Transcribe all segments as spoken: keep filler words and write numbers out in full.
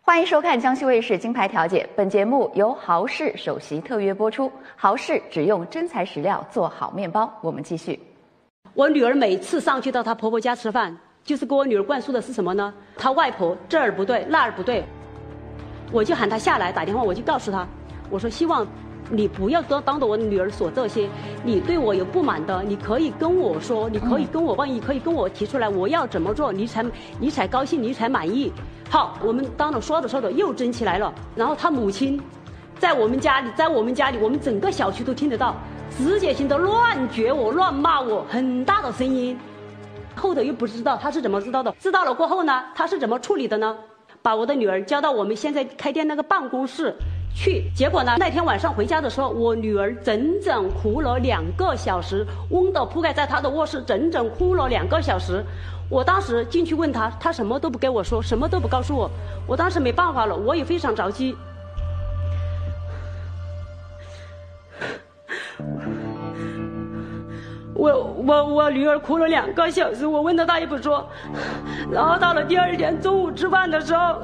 欢迎收看江西卫视金牌调解，本节目由豪氏首席特约播出。豪氏只用真材实料做好面包。我们继续。 我女儿每次上去到她婆婆家吃饭，就是给我女儿灌输的是什么呢？她外婆这儿不对，那儿不对，我就喊她下来打电话，我就告诉她，我说希望你不要当当着我女儿说这些，你对我有不满的，你可以跟我说，你可以跟我问，你可以跟我提出来，我要怎么做，你才你才高兴，你才满意。好，我们当着说着说着又争起来了。然后他母亲，在我们家里，在我们家里，我们整个小区都听得到，直接性的乱撅我、乱骂我，很大的声音。后头又不知道他是怎么知道的，知道了过后呢，他是怎么处理的呢？把我的女儿叫到我们现在开店那个办公室去，结果呢，那天晚上回家的时候，我女儿整整哭了两个小时，嗡的铺盖在她的卧室，整整哭了两个小时。我当时进去问她，她什么都不跟我说，什么都不告诉我。我当时没办法了，我也非常着急。我我我女儿哭了两个小时，我问她她也不说。然后到了第二天中午吃饭的时候，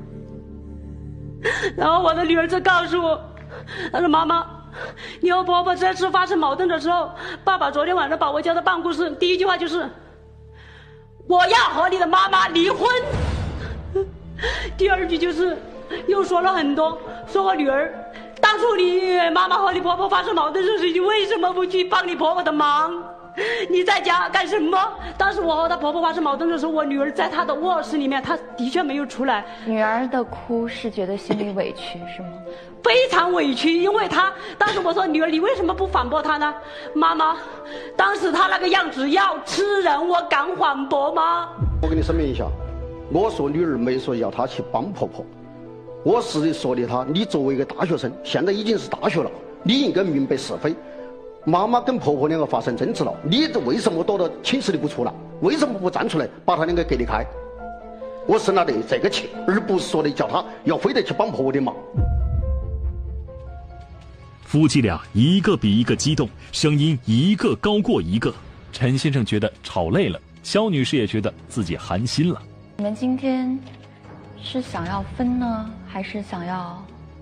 然后我的女儿就告诉我，她说妈妈，你和婆婆这次发生矛盾的时候，爸爸昨天晚上把我叫到办公室，第一句话就是我要和你的妈妈离婚。第二句就是又说了很多，说我女儿当初你妈妈和你婆婆发生矛盾的时候，你为什么不去帮你婆婆的忙？你在家干什么？当时我和她婆婆发生矛盾的时候，我女儿在她的卧室里面，她的确没有出来。 女儿的哭是觉得心里委屈是吗？ 非常委屈，因为她当时我说女儿，你为什么不反驳她呢？妈妈，当时她那个样子要吃人，我敢反驳吗？ 我跟你声明一下，我说女儿没说要她去帮婆婆，我是说的她，你作为一个大学生，现在已经是大学了，你应该明白是非。妈妈跟婆婆两个发生争执了，你为什么躲到寝室里不出来？为什么不站出来把他两个隔离开？我生了的这个气，而不是说的叫他要非得去帮婆婆的忙。 夫妻俩一个比一个激动，声音一个高过一个。陈先生觉得吵累了，肖女士也觉得自己寒心了。 你们今天是想要分呢，还是想要？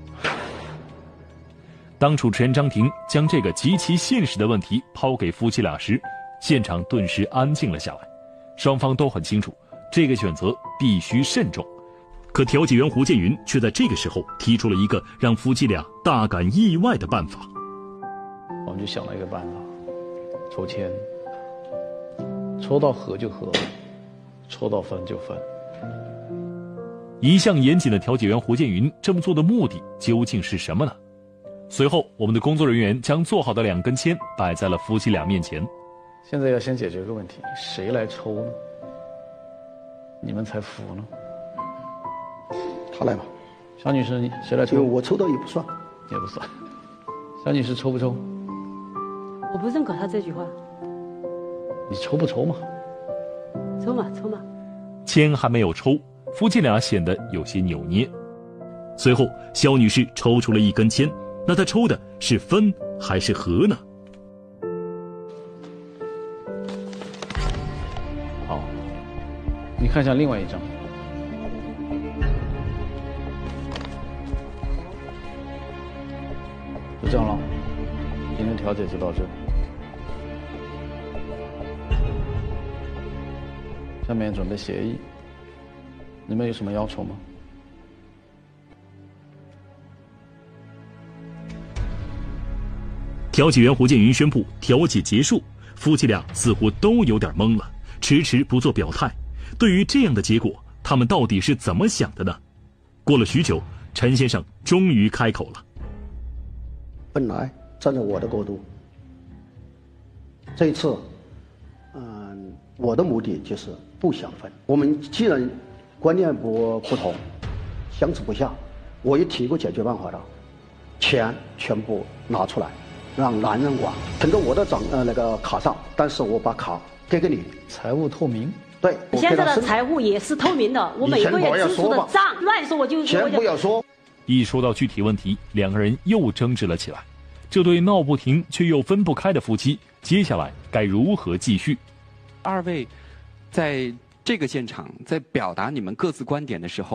当主持人张婷将这个极其现实的问题抛给夫妻俩时，现场顿时安静了下来。双方都很清楚，这个选择必须慎重。可调解员胡建云却在这个时候提出了一个让夫妻俩大感意外的办法。 我们就想了一个办法，抽签，抽到合就合，抽到分就分。 一向严谨的调解员胡建云这么做的目的究竟是什么呢？随后，我们的工作人员将做好的两根签摆在了夫妻俩面前。 现在要先解决一个问题，谁来抽呢？你们才服呢？ 他来吧。 小女士，谁来抽？ 我抽到也不算， 也不算。小女士抽不抽？ 我不认可他这句话。 你抽不抽嘛？ 抽嘛，抽嘛。 签还没有抽，夫妻俩显得有些扭捏。随后，肖女士抽出了一根签。那他抽的是分还是合呢？ 好，你看一下另外一张。就这样了，今天调解就到这。下面准备协议，你们有什么要求吗？ 调解员胡建云宣布调解结束，夫妻俩似乎都有点懵了，迟迟不做表态。对于这样的结果，他们到底是怎么想的呢？过了许久，陈先生终于开口了。 本来站在我的角度，这一次，嗯，我的目的就是不想分。我们既然观念不不同，相处不下，我也提过解决办法了，钱全部拿出来。让男人管，存到我的账呃那个卡上，但是我把卡给给你， 财务透明。 对， 现在的财务也是透明的，我每个月支出的账，乱说我就先不要说。 一说到具体问题，两个人又争执了起来。这对闹不停却又分不开的夫妻，接下来该如何继续？ 二位在这个现场在表达你们各自观点的时候，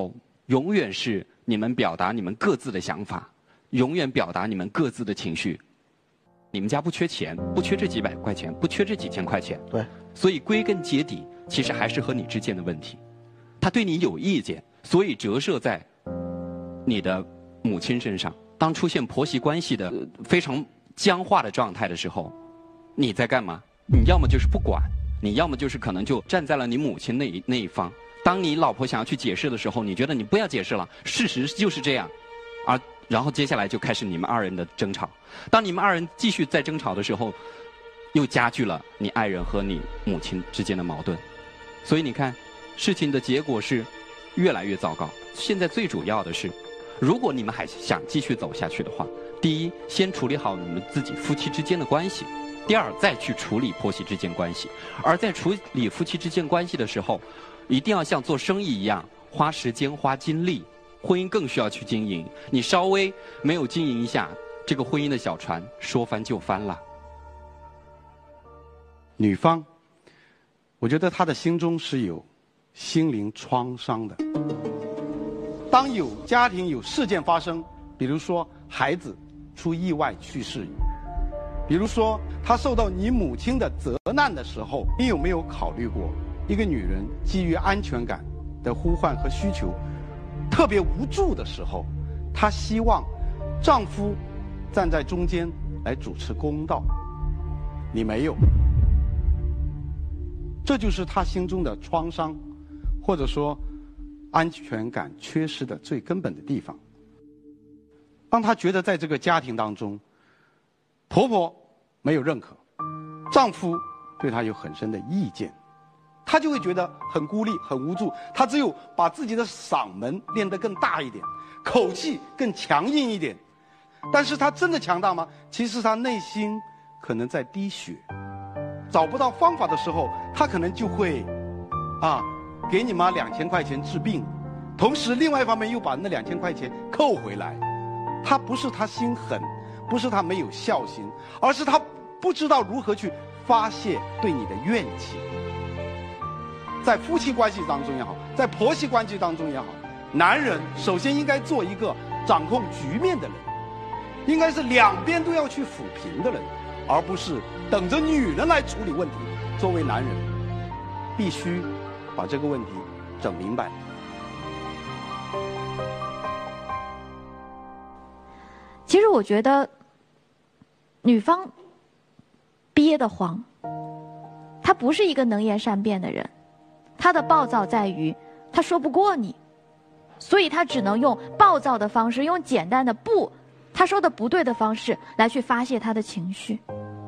永远是你们表达你们各自的想法，永远表达你们各自的情绪。你们家不缺钱，不缺这几百块钱，不缺这几千块钱。 对， 所以归根结底，其实还是和你之间的问题。他对你有意见，所以折射在你的母亲身上。当出现婆媳关系的非常僵化的状态的时候，你在干嘛？你要么就是不管，你要么就是可能就站在了你母亲那一那一方。当你老婆想要去解释的时候，你觉得你不要解释了，事实就是这样，而然后接下来就开始你们二人的争吵。当你们二人继续在争吵的时候，又加剧了你爱人和你母亲之间的矛盾。所以你看，事情的结果是越来越糟糕。现在最主要的是，如果你们还想继续走下去的话，第一，先处理好你们自己夫妻之间的关系；第二，再去处理婆媳之间关系。而在处理夫妻之间关系的时候，一定要像做生意一样，花时间、花精力。婚姻更需要去经营，你稍微没有经营一下，这个婚姻的小船说翻就翻了。 女方，我觉得她的心中是有心灵创伤的。当有家庭有事件发生，比如说孩子出意外去世，比如说她受到你母亲的责难的时候，你有没有考虑过，一个女人基于安全感的呼唤和需求，特别无助的时候，她希望丈夫站在中间来主持公道，你没有，这就是她心中的创伤，或者说安全感缺失的最根本的地方。当她觉得在这个家庭当中，婆婆没有认可，丈夫对她有很深的意见，她就会觉得很孤立、很无助。她只有把自己的嗓门练得更大一点，口气更强硬一点。但是她真的强大吗？其实她内心可能在滴血。找不到方法的时候，她可能就会啊，给你妈两千块钱治病，同时另外一方面又把那两千块钱扣回来。她不是她心狠，不是她没有孝心，而是她不知道如何去发泄对你的怨气。在夫妻关系当中也好，在婆媳关系当中也好，男人首先应该做一个掌控局面的人，应该是两边都要去抚平的人，而不是等着女人来处理问题。作为男人，必须把这个问题整明白。 其实我觉得，女方憋得慌，她不是一个能言善辩的人。他的暴躁在于他说不过你，所以他只能用暴躁的方式，用简单的不他说的不对的方式来去发泄他的情绪。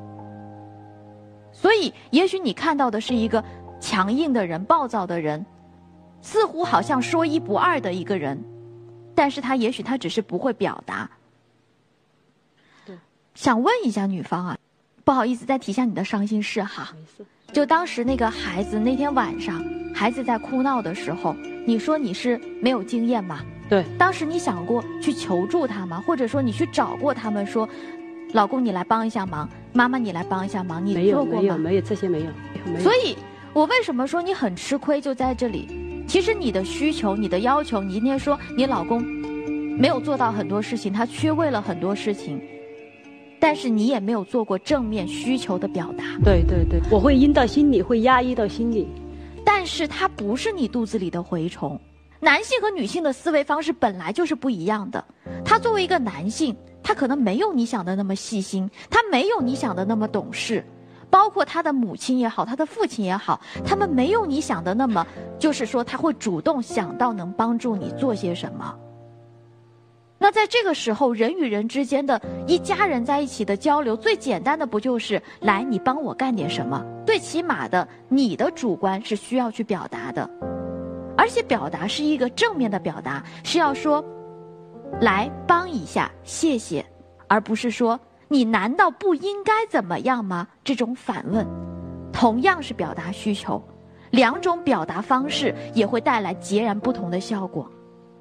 所以也许你看到的是一个强硬的人、暴躁的人，似乎好像说一不二的一个人，但是他也许他只是不会表达。 对， 想问一下女方啊，不好意思再提一下你的伤心事哈。 没事。 就当时那个孩子那天晚上，孩子在哭闹的时候，你说你是没有经验吗？ 对。 当时你想过去求助他吗？或者说你去找过他们说，老公你来帮一下忙，妈妈你来帮一下忙，你做过吗？ 没有，没有，没有，这些没有。没有。 所以我为什么说你很吃亏就在这里？其实你的需求、你的要求，你今天说你老公没有做到很多事情，他缺位了很多事情。但是你也没有做过正面需求的表达。 对对对，我会阴到心里，会压抑到心里。 但是它不是你肚子里的蛔虫。男性和女性的思维方式本来就是不一样的。他作为一个男性，他可能没有你想的那么细心，他没有你想的那么懂事。包括他的母亲也好，他的父亲也好，他们没有你想的那么，就是说他会主动想到能帮助你做些什么。那在这个时候，人与人之间的一家人在一起的交流，最简单的不就是来你帮我干点什么？最起码的，你的主观是需要去表达的，而且表达是一个正面的表达，是要说来帮一下，谢谢，而不是说你难道不应该怎么样吗？这种反问，同样是表达需求，两种表达方式也会带来截然不同的效果。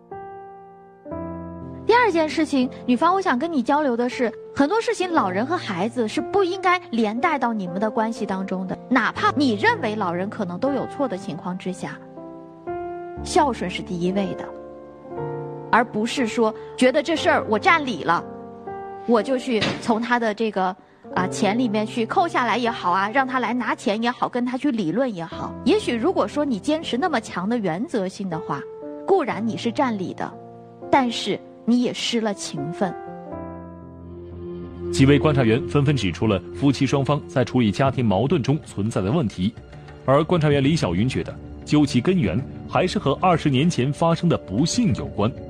第二件事情，女方我想跟你交流的是，很多事情老人和孩子是不应该连带到你们的关系当中的，哪怕你认为老人可能都有错的情况之下，孝顺是第一位的。 而不是说觉得这事儿我占理了，我就去从他的这个啊钱里面去扣下来也好啊，让他来拿钱也好，跟他去理论也好。也许如果说你坚持那么强的原则性的话，固然你是占理的，但是你也失了情分。 几位观察员纷纷指出了夫妻双方在处理家庭矛盾中存在的问题，而观察员李小云觉得，究其根源，还是和二十年前发生的不幸有关。